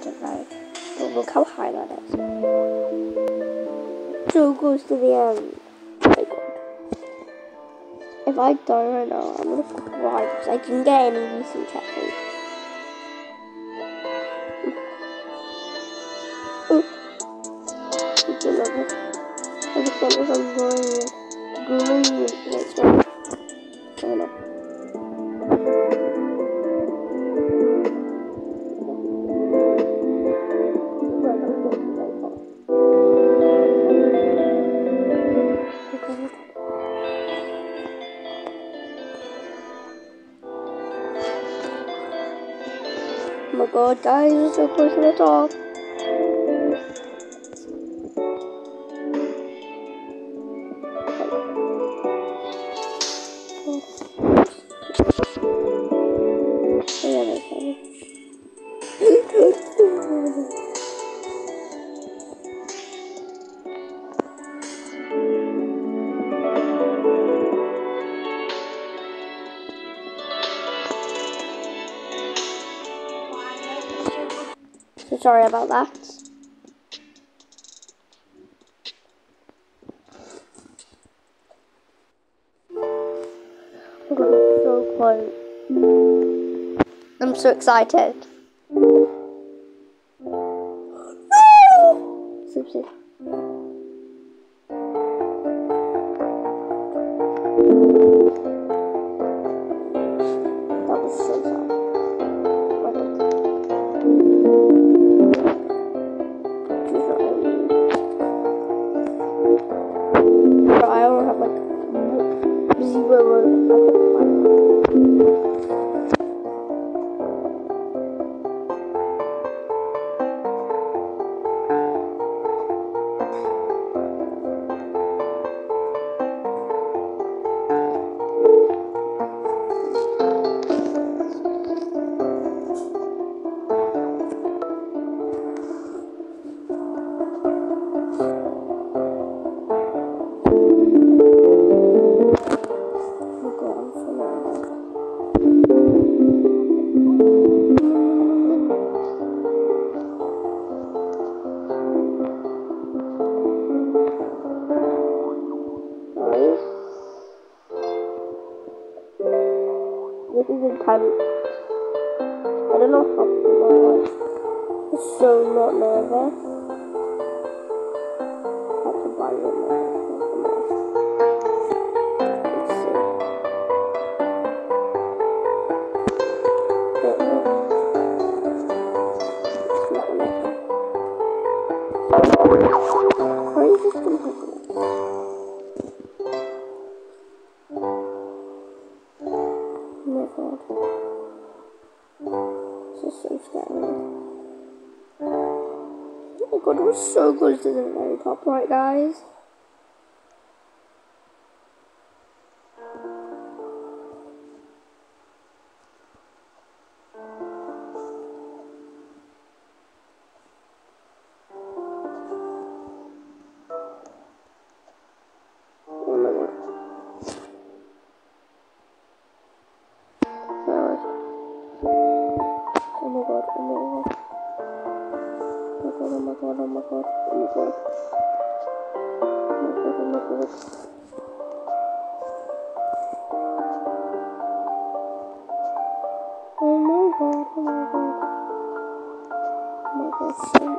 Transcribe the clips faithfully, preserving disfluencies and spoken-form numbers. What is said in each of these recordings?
don't know. But look how high that is. So close to the end. Oh my god. If I die right now, I'm gonna cry because I didn't get any decent checkpoints. It's another. I just wonder if I'm green. Green. Let's go. Oh no. Oh my god, guys, we're so close to the top. Oh yeah, that's funny. So sorry about that. Oh god, I'm so close. I'm so excited. Oopsie. That was so sad. I don't have like zero. This is intense. I don't know how people are. It's so not nervous. I have to buy it now. Let's see. It's not enough. Why are you just going to have this? Oh my god. This is so scary. Oh my god, we're so close to the very top, right guys? Oh my god. Oh my god, oh my god. Oh my god, oh my god, oh my god, oh my god. Oh my god, oh my god. Oh my god, oh my god. Oh my god, shit.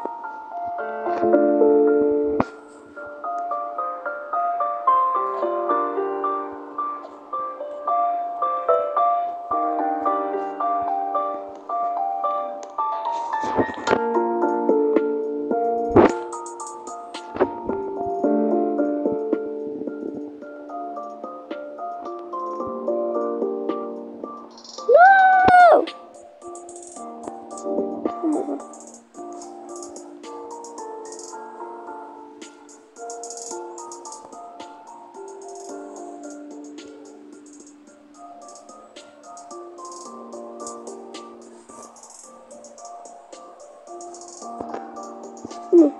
Mm.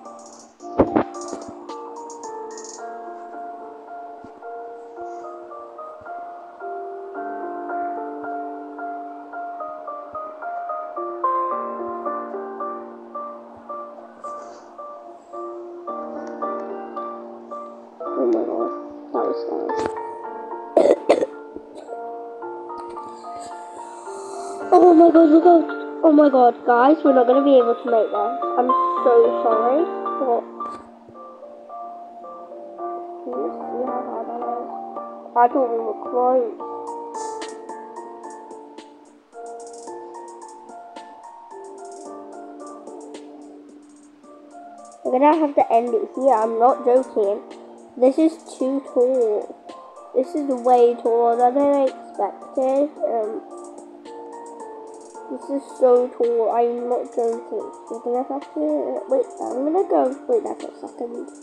Oh my god, look out. Oh my god, guys, we're not going to be able to make that. I'm so sorry, but... Can you see how hard that is? I thought we were close. We're going to have to end it here, I'm not joking. This is too tall. This is way taller than I expected. Um, this is so tall, I'm not joking. We're going to have to... Wait, I'm going to go... Wait there for a second.